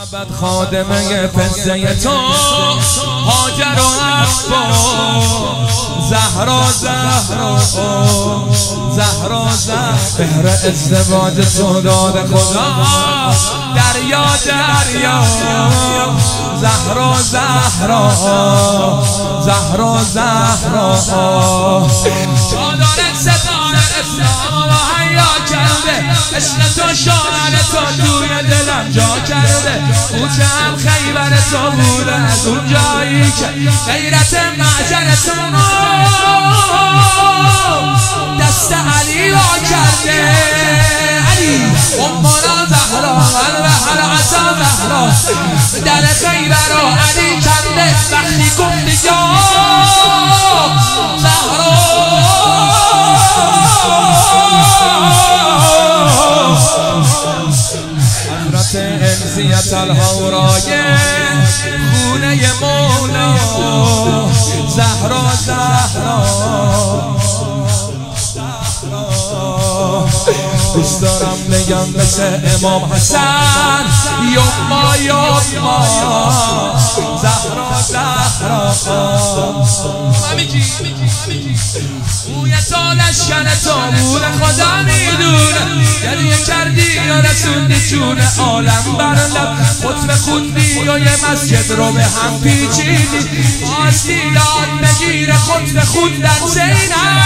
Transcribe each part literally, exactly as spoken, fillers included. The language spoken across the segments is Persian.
محمد خادمه پسته تو هاجر و عباس زهرا زهرا زهرا زهرا بهر ازدواج تو داد خدا دریا دریا زهرا زهرا زهرا زهرا چادر ستاره اسلام و حیا کرده عشق تو شعله تو توی دلم جا کرده او چند خیبر تو بوده از اون جایی که غیرت معجر تو دست علی را کرده علی امانا زهرا قلب هر عصا زهرا در خیبر و علی کرده وقتی گفتی یا زهرا حضرت انسیت الهورای خونه مولا زهرا زهرا دوست دارم بگم مثل امام حسن یما یما زهرا زهرا موی تو لشکر تو بود خدا میدونه گریه کردی یا رسوندی جون عالم بر لب خطبه خوندی یا یه مسجد رو به هم پیچیدی آستی یاد بگیره خطبه خوندن زینب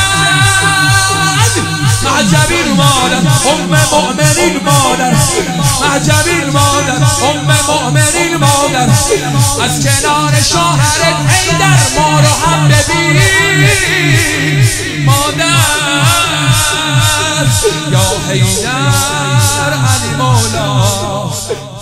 معجبین مادر ام مؤمنین مادر معجبین مادر ام مؤمنین مادر از کنار شوهرت حیدر ما رو هم ببین مادر یا حیدر علی مولا